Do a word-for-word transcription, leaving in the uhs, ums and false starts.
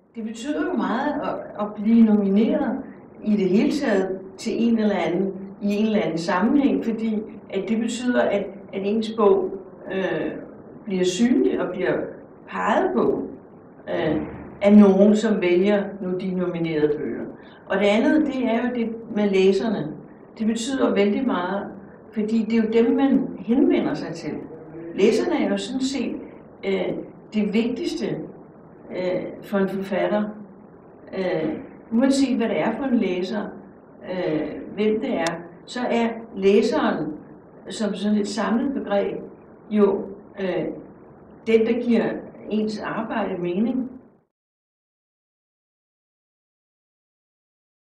Det betyder jo meget at, at blive nomineret i det hele taget til en eller anden, i en eller anden sammenhæng, fordi at det betyder, at, at ens bog øh, bliver synlig og bliver peget på øh, af nogen, som vælger nu de nominerede bøger. Og det andet, det er jo det med læserne. Det betyder vældig meget, fordi det er jo dem, man henvender sig til. Læserne er jo sådan set øh, det vigtigste øh, for en forfatter. Øh, uanset hvad det er for en læser, øh, hvem det er, så er læseren som sådan et samlet begreb jo øh, den, der giver ens arbejde mening.